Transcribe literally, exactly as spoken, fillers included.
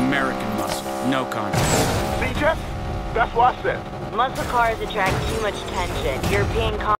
American muscle. No contest. See, Jeff? That's what I said. Muscle cars attract too much attention. European